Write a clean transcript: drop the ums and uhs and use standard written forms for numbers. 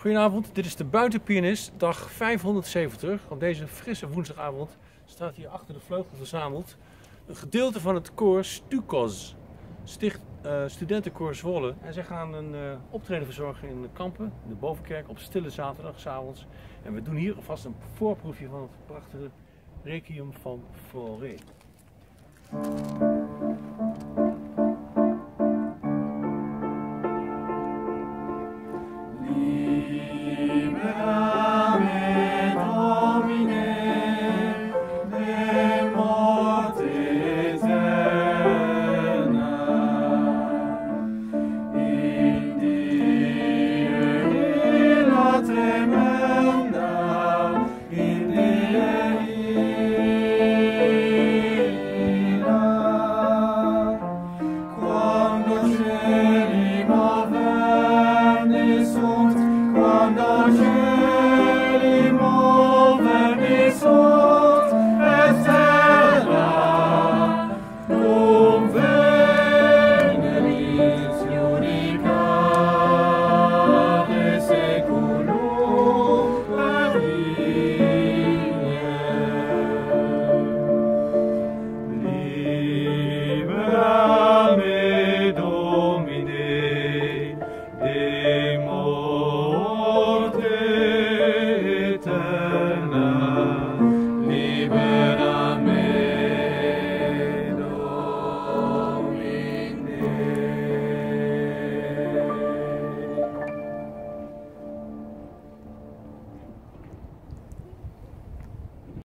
Goedenavond, dit is de buitenpianist, dag 570. Op deze frisse woensdagavond staat hier achter de vleugel verzameld een gedeelte van het koor Stukos, studentenkoor Zwolle. En zij gaan een optreden verzorgen in Kampen, in de Bovenkerk, op stille zaterdag 's avonds. En we doen hier alvast een voorproefje van het prachtige Requiem van Fauré.